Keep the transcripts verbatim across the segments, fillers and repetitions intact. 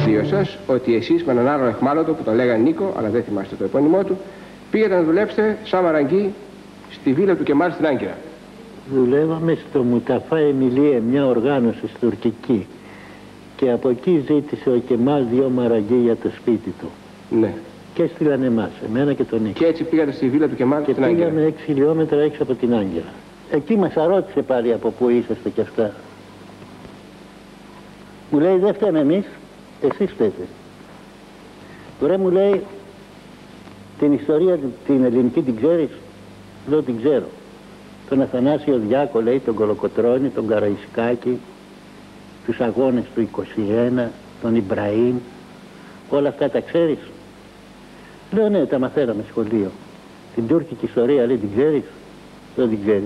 δύο σας ότι εσείς με έναν άλλο αιχμάλωτο που τον λέγανε Νίκο, αλλά δεν θυμάστε το επώνυμό του, πήγατε να δουλέψετε σαν μαραγκή στη βίλα του Κεμάλ στην Άγκυρα. Δουλεύαμε στο Μουταφά Εμιλίε, μια οργάνωση τουρκική. Και από εκεί ζήτησε ο Κεμάλ δύο μαραγκοί για το σπίτι του. Ναι. Και έστειλαν εμάς, εμένα και τον Νίκο. Και έτσι πήγατε στη βίλα του Κεμάλ και στην Άγκυρα. Και πήγαμε έξι χιλιόμετρα έξω από την Άγκυρα. Εκεί μας αρώτησε πάλι από πού είσαστε κι αυτά. Μου λέει δεν φταίμε εμείς, εσείς φταίτε. Τώρα μου λέει την ιστορία την ελληνική την ξέρεις? Λέω την ξέρω. Τον Αθανάσιο Διάκο λέει, τον Κολοκοτρώνη, τον Καραϊσκάκη, τους αγώνες του είκοσι ένα, τον Ιμπραήμ, όλα αυτά τα ξέρεις? Λέω ναι, τα μαθαίναμε σχολείο. Την τουρκική ιστορία λέει την ξέρεις? Δεν την ξέρεις.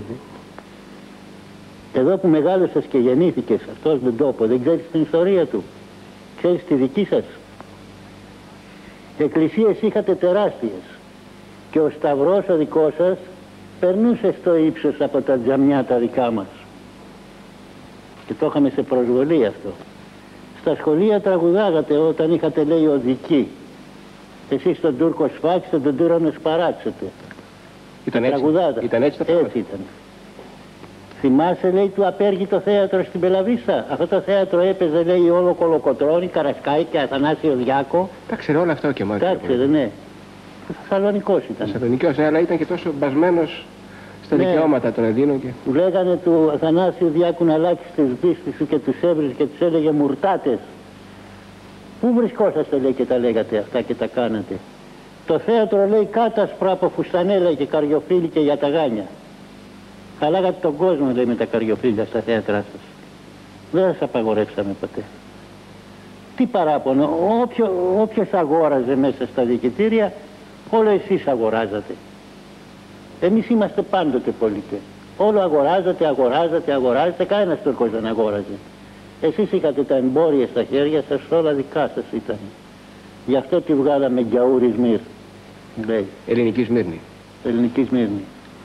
Εδώ που μεγάλωσες και γεννήθηκες, αυτός τον τόπο, δεν ξέρεις την ιστορία του? Ξέρεις τη δική σας? Εκκλησίες είχατε τεράστιες και ο σταυρός ο δικός σας περνούσε στο ύψος από τα τζαμιά τα δικά μας. Και το είχαμε σε προσβολή αυτό. Στα σχολεία τραγουδάγατε όταν είχατε λέει οδική. Εσείς τον Τούρκο σφάξετε, τον Τούρανο σπαράξετε. Ήταν έτσι, ήταν έτσι τα πράγματα. Έτσι ήταν. Θυμάσαι λέει του Απέργητο θέατρο στην Πελαβίσσα? Αυτό το θέατρο έπαιζε λέει όλο Κολοκοτρώνη, Καρασκάη και Αθανάσιο Διάκο. Τα ξέρε όλα αυτά ο Κεμάλ. Τα ξέρε, ναι. Θεσσαλονικός ήταν. Θεσσαλονικός, ναι, αλλά ήταν και τόσο μπασμένος στα ναι. δικαιώματα των Ελλήνων. Και... Του λέγανε του Αθανάσιου Διάκου να αλλάξει τις βύστες σου και τους έβριζε και τους έλεγε μουρτάτες. Πού βρισκόσαστε λέει και τα λέγατε αυτά και τα κάνατε? Το θέατρο λέει κάτασπρα από φουστανέλα και καριοφύλλι και για τα γάνια. Χαλάγατε τον κόσμο λέει με τα καριοφύλλια στα θέατρά σας. Δεν σας απαγορεύσαμε ποτέ. Τι παράπονο, όποιο, όποιος αγόραζε μέσα στα διοικητήρια, όλο εσείς αγοράζατε. Εμείς είμαστε πάντοτε πολίτες. Όλο αγοράζατε, αγοράζατε, αγοράζατε, κανένας Τούρκος δεν αγόραζε. Εσείς είχατε τα εμπόρια στα χέρια σας, όλα δικά σας ήταν. Γι' αυτό τη βγάλαμε Γκιαούρι Σμύρ, λέει. Ελληνική Σμύρνη. Ελληνική Σμύρνη.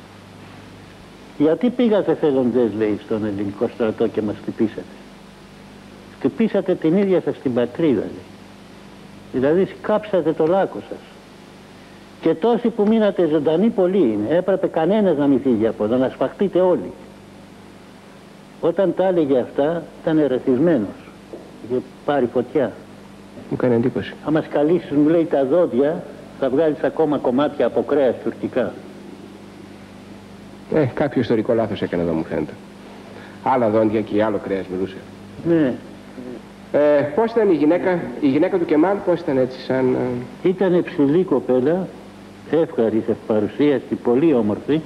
Γιατί πήγατε θελοντές, λέει, στον ελληνικό στρατό και μας χτυπήσατε? Χτυπήσατε την ίδια σας την πατρίδα, λέει. Δηλαδή σκάψατε το λάκκο σας. Και τόσοι που μείνατε ζωντανοί πολλοί είναι. Έπρεπε κανένας να μην φύγει από εδώ, να σφαχτείτε όλοι. Όταν τα έλεγε αυτά, ήταν ερεθισμένος. Είχε πάρει φωτιά. Μου κάνει εντύπωση. Αν μας καλήσεις, μου λέει, τα δόντια, θα βγάλεις ακόμα κομμάτια από κρέας τουρκικά. Ε, κάποιο ιστορικό λάθος έκανε εδώ, μου φαίνεται. Άλλα δόντια και άλλο κρέας μιλούσε. Ναι. Ε, πώς ήταν η γυναίκα, η γυναίκα του Κεμάλ, πώς ήταν έτσι σαν... Ήταν ψηλή κοπέλα, εύχαρη, ευπαρουσίαστη, πολύ όμορφη.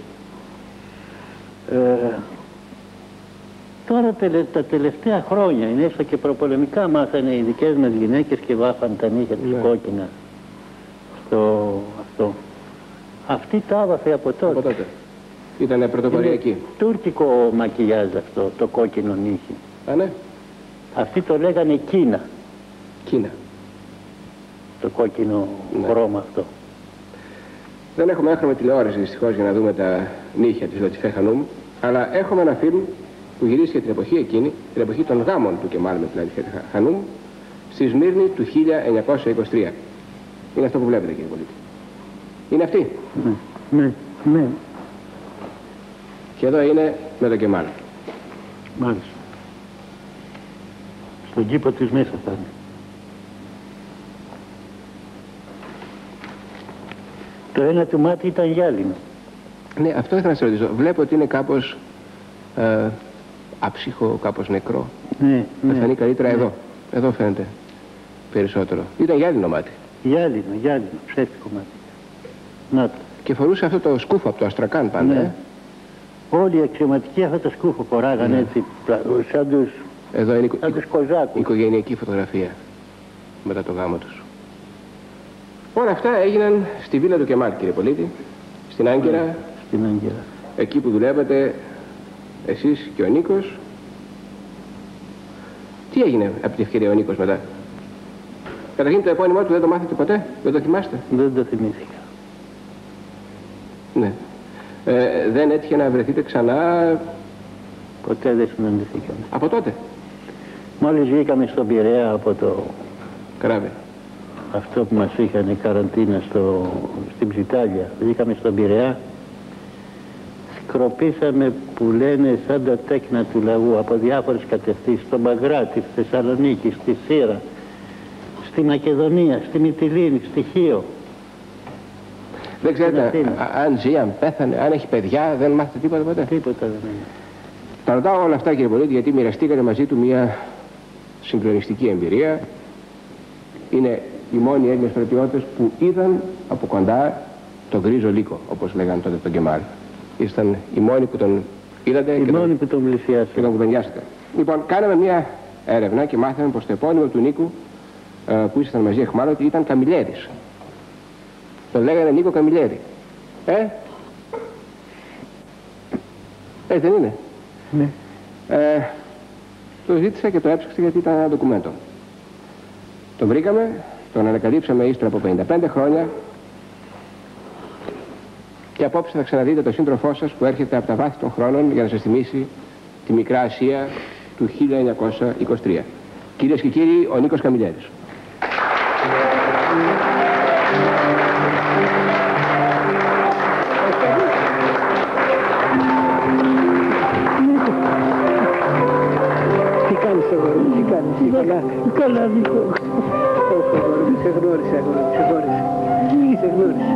Ε, τώρα τελε, τα τελευταία χρόνια, είναι έστω και προπολεμικά, μάθανε οι δικές μας γυναίκες και βάφαν τα νύχια τους ναι. κόκκινα. Στο αυτό. Αυτή τα άβαφε από τότε. Από τότε. Ήτανε πρωτοποριακή. Τουρκικό μακιγιάζ αυτό, το κόκκινο νύχι. Α, ναι. Αυτοί το λέγανε Κίνα. Κίνα. Το κόκκινο ναι. χρώμα αυτό. Δεν έχουμε έγχρωμη τηλεόραση δυστυχώς για να δούμε τα νύχια της Λατιφέ Χανουμ, αλλά έχουμε ένα φιλμ που γυρίστηκε την εποχή εκείνη, την εποχή των γάμων του Κεμάλ με τη Λατιφέ Χανουμ, στη Σμύρνη του χίλια εννιακόσια είκοσι τρία. Είναι αυτό που βλέπετε, κύριε πολίτη. Είναι αυτή. Ναι, ναι, ναι. Και εδώ είναι με τον Κεμάλ. Μάλιστα. Στον κήπο της μέσα θα είναι. Το ένα του μάτι ήταν γυάλινο. Ναι, αυτό ήθελα να σε ρωτήσω. Βλέπω ότι είναι κάπως ε, αψύχο, κάπως νεκρό. Ναι, θα ναι. φανεί καλύτερα ναι. εδώ. Εδώ φαίνεται περισσότερο. Ήταν γυάλινο μάτι. Γυάλινο, γυάλινο, ψεύτικο μάτι. Να το. Και φορούσε αυτό το σκούφο από το Αστρακάν πάντα. Ναι. Ε? Όλοι οι αξιωματικοί αυτό το σκούφο φοράγαν ναι. έτσι, σαν τους, εδώ είναι σαν τους κοζάκους. Οικογενειακή φωτογραφία μετά το γάμο τους. Όλα αυτά έγιναν στη βίλα του Κεμάλ, κύριε πολίτη, στην Άγκυρα. Ναι, στην Άγκυρα. Εκεί που δουλεύατε εσείς και ο Νίκος. Τι έγινε από την ευκαιρία ο Νίκος μετά? Καταρχήν το επώνυμό του δεν το μάθετε ποτέ, δεν το θυμάστε? Δεν το θυμήθηκα. Ναι. Ε, δεν έτυχε να βρεθείτε ξανά? Ποτέ δεν συναντηθήκαμε. Από τότε? Μόλις βγήκαμε στον Πειραιά από το Καράβι. Αυτό που μας είχαν καραντίνα στο, στην Ψιτάλια. Βγήκαμε στον Πειραιά. Σκροπήσαμε που λένε σαν τα τέκνα του λαού από διάφορες κατευθύνσεις. Στο Μπαγκράτη, στη Θεσσαλονίκη, στη Σύρα, στη Μακεδονία, στη Μυτιλήνη, στη Χίο. Δεν ξέρετε αν ζει, αν πέθανε, αν έχει παιδιά, δεν μάθετε τίποτα ποτέ. Τίποτα δεν είναι. Τα ρωτάω όλα αυτά, κύριε Πολίτη, γιατί μοιραστήκατε μαζί του μια συγκλονιστική εμπειρία. Είναι οι μόνοι Έλληνες στρατιώτες που είδαν από κοντά τον γκρίζο λύκο, όπως λέγανε τότε τον Κεμάλ. Ήσταν οι μόνοι που τον είδατε οι και, μόνοι τον... που τον πλησιάσατε. και τον κουβεντιάσατε. Λοιπόν, κάναμε μια έρευνα και μάθαμε πως το επώνυμο του Νίκου ε, που ήσασταν μαζί εχμάλωτοι ήταν Καμιλιέρης. Τον λέγανε Νίκο Καμιλιέρη. Ε? Έτσι δεν είναι? Ναι. Ε, το ζήτησα και το έψαξα γιατί ήταν ένα ντοκουμέντο. Τον βρήκαμε, τον ανακαλύψαμε ύστερα από πενήντα πέντε χρόνια και απόψε θα ξαναδείτε τον σύντροφό σας που έρχεται από τα βάθη των χρόνων για να σας θυμίσει τη Μικρά Ασία του χίλια εννιακόσια είκοσι τρία. Κυρίες και κύριοι, ο Νίκος Καμιλιέρης. Τι κάνεις αγόρι μου, τι κάνεις, τι καλά. Καλά, Νίκο. Όχι αγόρι μου, σε γνώρισα αγόρι μου, σε γνώρισα. Σε γνώρισα.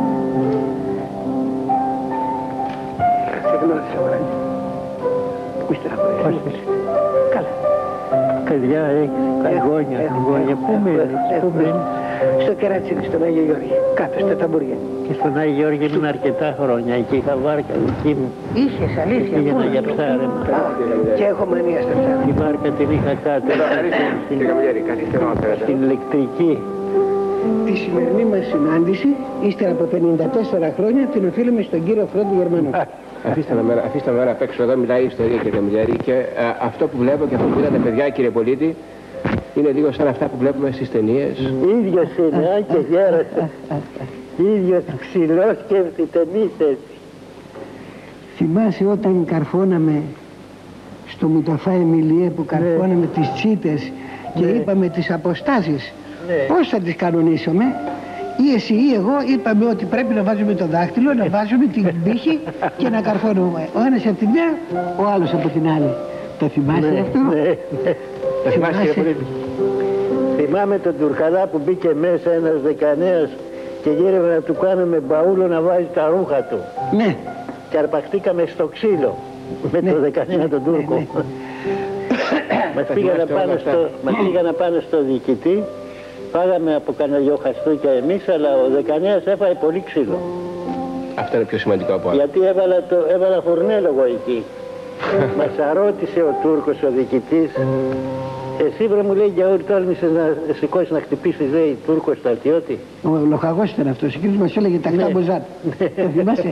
Σε γνώρισα αγόρι μου. Μη στεναχωρήσεις. Καλά. Παιδιά, έχεις καγόνια, καγόνια. Πού μένεις, πού μένεις? Στο Κερατσίνι, στον Άγιο Γιώργη, κάτω στα ταμπουριά. Και στον Άγιο Γιώργη ήμουν αρκετά χρόνια, εκεί είχα βάρκα δική μου. Είχες αλήθεια, Πήγαινα πού? για ψάρεμα. Και έχω μανία στα ψάρια. Τη βάρκα την είχα κάτω. Κύριε Καμιλιέρη, καθίστε να θέλετε. Στην ηλεκτρική. Τη σημερινή μας συνάντηση, ύστερα από πενήντα τέσσερα χρόνια, την οφείλουμε στον κύριο Φρόντο Γερμανό. Αφήστε με, αφήστε με να παίξω εδώ, μιλάει η ιστορία, κύριε Καμιλιέρη, και α, αυτό που βλέπω και αυτό που είδατε παιδιά, κύριε Πολίτη, είναι λίγο σαν αυτά που βλέπουμε στις ταινίες. Ίδιος είναι, αν και γέρασε. Ίδιος ψηλός και ευθυτενής. Θυμάσαι όταν καρφώναμε στο Μουταφά Εμιλιέ που καρφώναμε τις τσίτες και Ναι. είπαμε τις αποστάσεις, Ναι. πώς θα τις κανονίσουμε? Ή εσύ ή εγώ είπαμε ότι πρέπει να βάζουμε το δάχτυλο, να βάζουμε την πύχη και να καρφώνουμε. Ο ένας από τη μια, ο άλλος από την άλλη. Το θυμάσαι Ναι, αυτό? ναι, ναι. Το θυμάστε, κύριε Πολίτη? Θυμάμαι τον Τουρκαλά που μπήκε μέσα ένας δεκανέας και γύρευε να του κάνουμε μπαούλο να βάζει τα ρούχα του. Ναι. Και αρπαχτήκαμε στο ξύλο με Ναι. το δεκανέα τον Τούρκο. Ναι, ναι. Μας Τα πήγανε θυμάστε όλα πάνω αυτά. στο, μας πήγανε πάνω στο διοικητή. Φάγαμε από κανένα δυο χαστούκια εμείς, αλλά ο δεκανέας έφαγε πολύ ξύλο. Αυτό είναι πιο σημαντικό από όλα. Γιατί έβαλα, το, έβαλα φουρνέλογο εκεί. Μας αρώτησε ο Τούρκος ο διοικητής. Εσύ βρε μου λέει Γιαούρ τόλμησες να σηκώσεις να χτυπήσεις λέει Τούρκο στρατιώτη. Ο λοχαγός ήταν αυτός, ο κύριος μας έλεγε τακτά Ναι. μποζάν. Το θυμάσαι?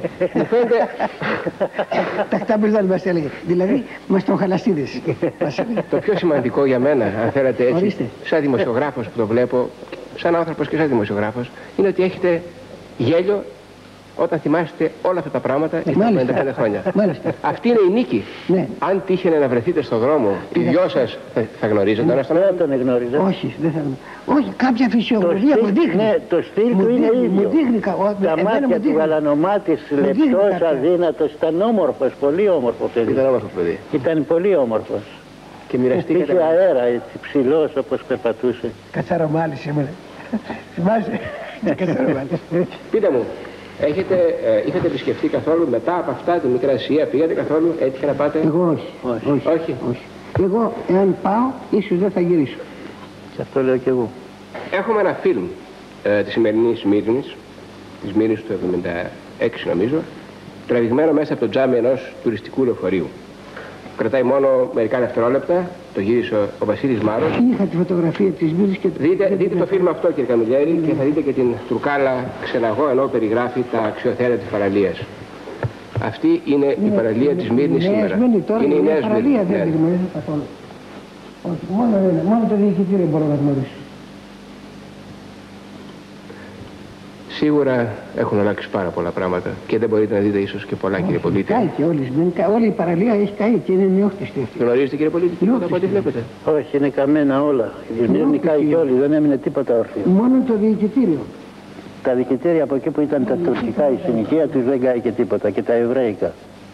Τακτά μποζάν μας έλεγε. Δηλαδή μας τον χαλαστίδες. Μας έλεγε. Το πιο σημαντικό για μένα, αν θέλετε έτσι, Ορίστε. σαν δημοσιογράφος που το βλέπω, σαν άνθρωπος και σαν δημοσιογράφος, είναι ότι έχετε γέλιο όταν θυμάστε όλα αυτά τα πράγματα ύστερα από Μάλιστα. πενήντα πέντε χρόνια. Μάλιστα. Αυτή είναι η νίκη. Ναι. Αν τύχαινε να βρεθείτε στον δρόμο, οι δυο σας θα, θα γνωρίζετε ένα στον Δεν άλλον. τον εγνώριζα. Όχι, δεν θα... Όχι, κάποια Το φυσιογνωμία μου στυλ, δείχνει. ναι, το στυλ Μου του είναι δείχνει, ίδιο. μου δείχνει κα- ο- Τα εμένα μου μάτια του δείχνει. γαλανομάτης, δείχνει λεπτός, κάποια. αδύνατος, ήταν όμορφος, πολύ όμορφο παιδί. Ήταν όμορφο παιδί. Ήταν πολύ όμορφος. Και μοιραστήκατε. Είχε αέρα έτσι, ψηλός όπως περπατούσε. Κατσαρομάλης ήμουν. Θυμάσαι? Κατσαρομάλης. Πείτε μου, έχετε, ε, είχατε επισκεφτεί καθόλου μετά από αυτά τη Μικρά Ασία, πήγατε καθόλου, έτυχε να πάτε? Εγώ όχι. Όχι. όχι. Όχι. όχι. Εγώ, εάν πάω, ίσως δεν θα γυρίσω. Σε αυτό λέω κι εγώ. Έχουμε ένα φιλμ ε, της σημερινής Σμύρνης, της Σμύρνης του εβδομήντα έξι νομίζω, τραβηγμένο μέσα από το τζάμι ενός τουριστικού λεωφορείου. Κρατάει μόνο μερικά δευτερόλεπτα, το γύρισε ο, ο Βασίλης Μάρος. Είχα τη φωτογραφία της Μύρης και... Δείτε, δείτε το φιλμ αυτό, κύριε Καμιλιέρη, και θα δείτε και την Τουρκάλα ξεναγώ ενώ περιγράφει τα αξιοθέατα της παραλίας. Αυτή είναι η παραλία της Σμύρνης Νέα σήμερα. Σμύρνη τώρα, Είναι η μια Νέα παραλία Σμύρνη. δεν τη Ναι. γνωρίζω καθόλου. Όχι, μόνο ένα, μόνο το διοικητήριο μπορώ να γνωρίσω. Σίγουρα έχουν αλλάξει πάρα πολλά πράγματα και δεν μπορείτε να δείτε ίσως και πολλά, κύριε Πολίτη. Κάει και όλες, όλη η παραλία έχει καεί και είναι νεόχτιστη αυτή. Γνωρίζετε, κύριε Πολίτη, τίποτα από ό,τι βλέπετε? Όχι, είναι καμένα όλα. Δεν κάει κι όλοι, δεν έμεινε τίποτα όρθιο. Μόνο το διοικητήριο. Τα διοικητήρια από εκεί που ήταν τα τουρκικά, η συνοικία τους δεν κάει και τίποτα, και τα εβραϊκά.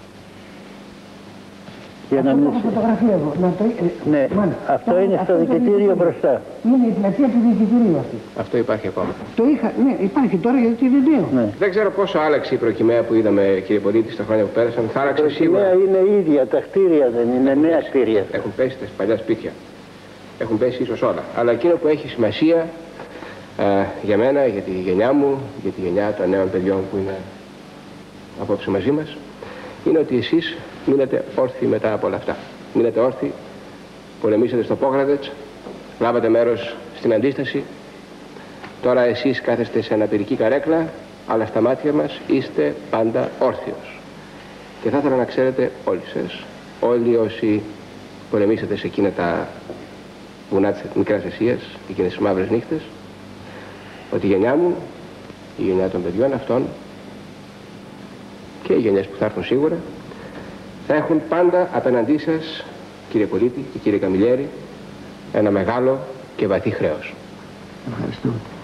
Για αυτό να μην... έχω φωτογραφία εγώ. Να το... Ναι, Μάλιστα. αυτό είναι στο διοικητήριο μπροστά. Είναι η πλατεία του διοικητηρίου αυτή. Αυτό υπάρχει ακόμα. Το είχα, ναι, υπάρχει τώρα γιατί είναι νέο. Ναι. Δεν ξέρω πόσο άλλαξε η προκυμαία που είδαμε, κύριε Πολίτη, στα χρόνια που πέρασαν. Θα άλλαξε σίγουρα. Είναι ίδια, τα κτίρια δεν είναι, νέα κτίρια. Έχουν πέσει τα παλιά σπίτια. Έχουν πέσει ίσως όλα. Αλλά εκείνο που έχει σημασία ε, για μένα, για τη γενιά μου, για τη γενιά των νέων παιδιών που είναι απόψε μαζί μας, είναι ότι εσείς μείνετε όρθιοι μετά από όλα αυτά. Μείνετε όρθιοι, πολεμήσατε στο Πόγραδετς, λάβατε μέρος στην αντίσταση. Τώρα εσείς κάθεστε σε αναπηρική καρέκλα, αλλά στα μάτια μας είστε πάντα όρθιος. Και θα ήθελα να ξέρετε όλοι σας, όλοι όσοι πολεμήσατε σε εκείνα τα βουνά της Μικράς Ασίας, εκείνες τις μαύρες νύχτες, ότι η γενιά μου, η γενιά των παιδιών αυτών και οι γενιές που θα έρθουν σίγουρα, θα έχουν πάντα απέναντί σας, κύριε Πολίτη και κύριε Καμιλιέρη, ένα μεγάλο και βαθύ χρέος. Ευχαριστώ.